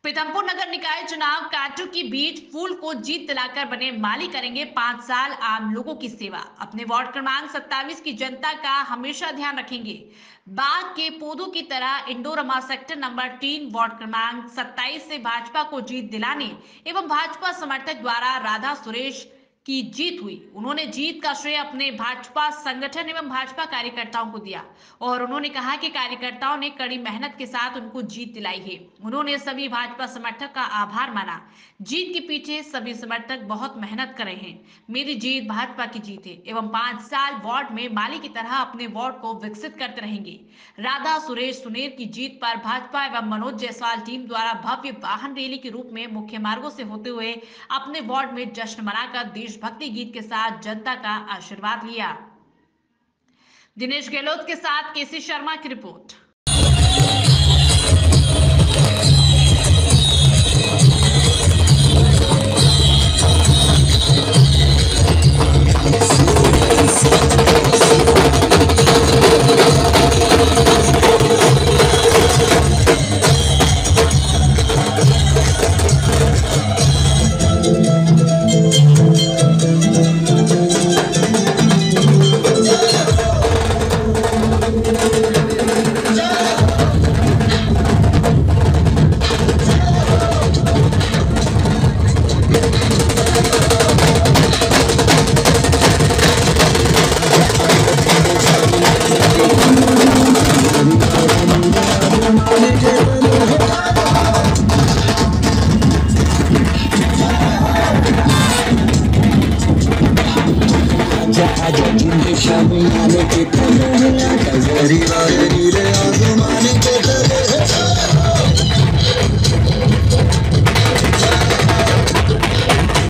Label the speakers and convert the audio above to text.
Speaker 1: पीथमपुर नगर निकाय चुनाव कांटों के बीच फूल को जीत दिलाकर बने माली करेंगे 5 साल आम लोगों की सेवा। अपने वार्ड क्रमांक 27 की जनता का हमेशा ध्यान रखेंगे। बाग के पौधों की तरह इंडोरमा सेक्टर नंबर 3 वार्ड क्रमांक 27 से भाजपा को जीत दिलाने एवं भाजपा समर्थक द्वारा राधा सुरेश की जीत हुई। उन्होंने जीत का श्रेय अपने भाजपा संगठन एवं भाजपा कार्यकर्ताओं को दिया और उन्होंने कहा कि कार्यकर्ताओं ने कड़ी मेहनत के साथ उनको जीत दिलाई है। उन्होंने सभी भाजपा समर्थक का आभार माना। जीत के पीछे सभी समर्थक बहुत मेहनत कर रहे हैं। मेरी जीत भाजपा की जीत है एवं 5 साल वार्ड में माली की तरह अपने वार्ड को विकसित करते रहेंगे। राधा सुरेश सुनेर की जीत पर भाजपा एवं मनोज जायसवाल टीम द्वारा भव्य वाहन रैली के रूप में मुख्य मार्गों से होते हुए अपने वार्ड में जश्न मनाकर देशभक्ति गीत के साथ जनता का आशीर्वाद लिया। दिनेश गहलोत के साथ केसी शर्मा की report.
Speaker 2: Aja aja jin shamin ane ke tano hai aata zari wari re